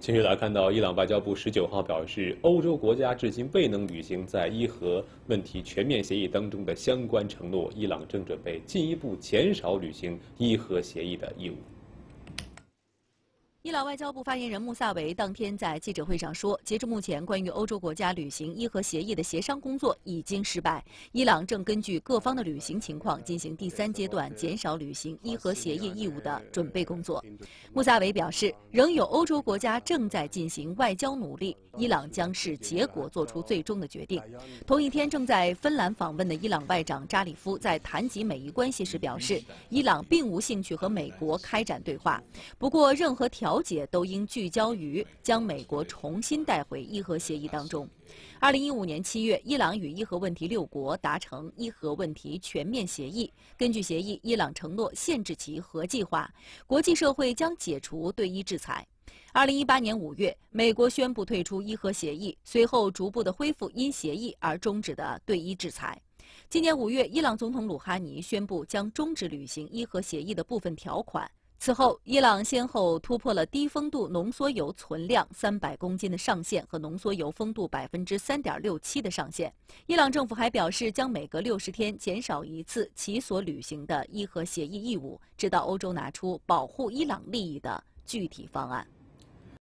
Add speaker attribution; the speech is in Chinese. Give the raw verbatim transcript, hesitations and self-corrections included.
Speaker 1: 近日来看到，伊朗外交部十九号表示，欧洲国家至今未能履行在伊核问题全面协议当中的相关承诺，伊朗正准备进一步减少履行伊核协议的义务。
Speaker 2: 伊朗外交部发言人穆萨维当天在记者会上说，截至目前，关于欧洲国家履行伊核协议的协商工作已经失败。伊朗正根据各方的履行情况进行第三阶段减少履行伊核协议义务的准备工作。穆萨维表示，仍有欧洲国家正在进行外交努力，伊朗将视结果做出最终的决定。同一天，正在芬兰访问的伊朗外长扎里夫在谈及美伊关系时表示，伊朗并无兴趣和美国开展对话，不过任何条 调解都应聚焦于将美国重新带回伊核协议当中。二零一五年七月，伊朗与伊核问题六国达成伊核问题全面协议。根据协议，伊朗承诺限制其核计划，国际社会将解除对伊制裁。二零一八年五月，美国宣布退出伊核协议，随后逐步的恢复因协议而终止的对伊制裁。 今年五月，伊朗总统鲁哈尼宣布将终止履行伊核协议的部分条款。 此后，伊朗先后突破了低风度浓缩铀存量三百公斤的上限和浓缩铀丰度百分之三点六七的上限。伊朗政府还表示，将每隔六十天减少一次其所履行的伊核协议义务，直到欧洲拿出保护伊朗利益的具体方案。